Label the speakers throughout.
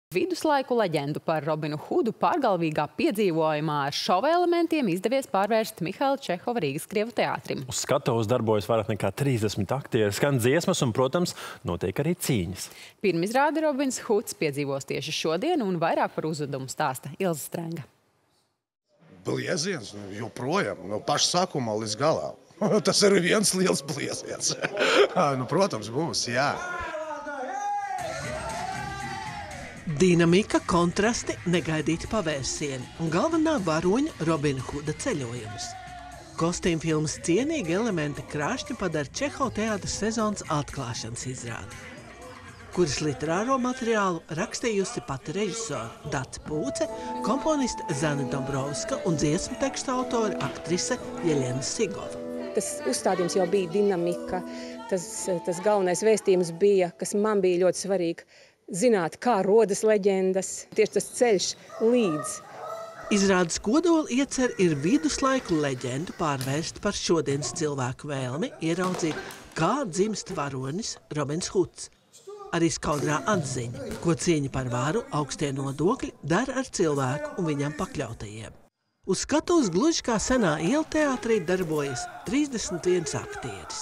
Speaker 1: Viduslaiku leģendu par Robinu Hudu pārgalvīgā piedzīvojumā ar šova elementiem izdevies pārvērst Mihaila Čehova Rīgas Krievu teātrim.
Speaker 2: Uz skatuves darbojas vairāk nekā 30 aktieri, skan dziesmas un, protams, notiek arī cīņas.
Speaker 1: Pirmizrādi Robins Huds piedzīvos tieši šodien un vairāk par uzvedumu stāsta Ilze Strenga.
Speaker 3: Blieziens joprojām, no paša sākuma līdz galā. Tas ir viens liels blieziens. Protams, būs, jā.
Speaker 4: Dinamika, kontrasti, negaidīti pavērsieni un galvenā varoņa Robina Huda ceļojums. Kostīmfilmas cienīgi elementi krāšņi padara Čehova teātra sezonas atklāšanas izrādi, kuras literāro materiālu rakstījusi pati režisora Dace Pūce, komponiste Zana Dombrovska un dziesmu tekstu autore aktrise Jeļena Sigova.
Speaker 5: Tas uzstādījums jau bija dinamika, tas galvenais vēstījums bija, kas man bija ļoti svarīgi, zināt, kā rodas leģendas, tieši tas ceļš līdz.
Speaker 4: Izrādes kodola iecer ir viduslaiku leģendu pārvērst par šodienas cilvēku vēlmi ieraudzīt, kā dzimst varonis Robins Huds. Arī skaudrā atziņa, ko cīņa par varu, augstie nodokļi dara ar cilvēku un viņam pakļautajiem. Uz skatuves gluži kā senā iela teātrī darbojas 31 aktieris.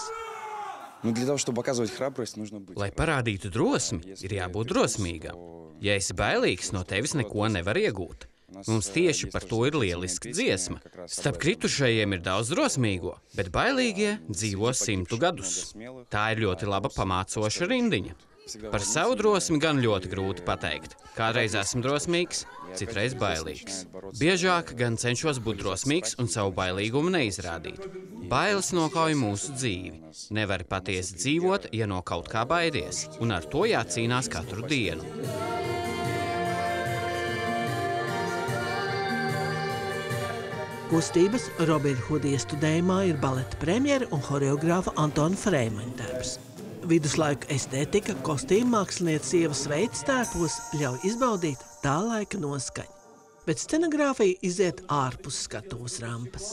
Speaker 6: Lai parādītu drosmi, ir jābūt drosmīgam. Ja esi bailīgs, no tevis neko nevar iegūt. Mums tieši par to ir lieliska dziesma. Starp kritušajiem ir daudz drosmīgo, bet bailīgie dzīvo 100 gadus. Tā ir ļoti laba pamācoša rindiņa. Par savu drosmi gan ļoti grūti pateikt. Kādreiz esmu drosmīgs, citreiz bailīgs. Biežāk gan cenšos būt drosmīgs un savu bailīgumu neizrādīt. Bailes nokauj mūsu dzīvi. Nevari patiesi dzīvot, ja no kaut kā baidies, un ar to jācīnās katru dienu.
Speaker 4: Kustības Robina Huda iestudējumā ir baleta premjera un horeogrāfa Antona Freimaņa darbs. Viduslaiku estētika, kostīma mākslinieces Ievas Veitas tērpos ļauj izbaudīt tā laika noskaņu, bet scenogrāfija iziet ārpus skatuves rampas.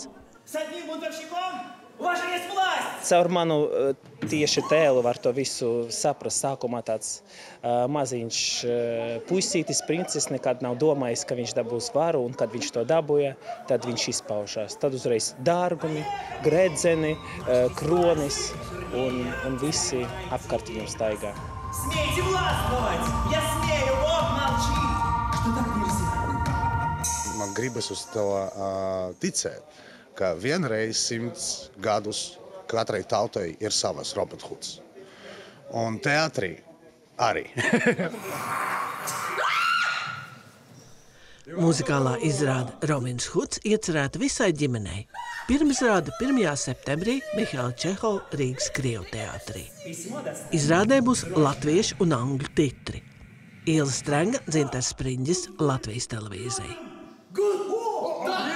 Speaker 7: Caur manu tieši tēlu var to visu saprast. Sākumā tāds maziņš puisītis, princis, nekad nav domājis, ka viņš dabūs varu, un kad viņš to dabūja, tad viņš izpaužās. Tad uzreiz dārgumi, gredzeni, kronis un visi apkārt viņam staigā.
Speaker 8: Смейте властвовать! Я смею, Бог молчит! Что так нельзя?
Speaker 3: Man gribas uz to ticēt, ka vienreiz 100 gadus katrai tautai ir savas Robin Huds. Un teātrī arī.
Speaker 4: Muzikālā izrāde Robins Huds iecerēta visai ģimenei. Pirmizrāde 1. septembrī Mihaila Čehova Rīgas Krievu teātrī. Izrādē būs latviešu un angļu titri. Ilze Strenga, Dzintars Spriņģis, Latvijas televīzija.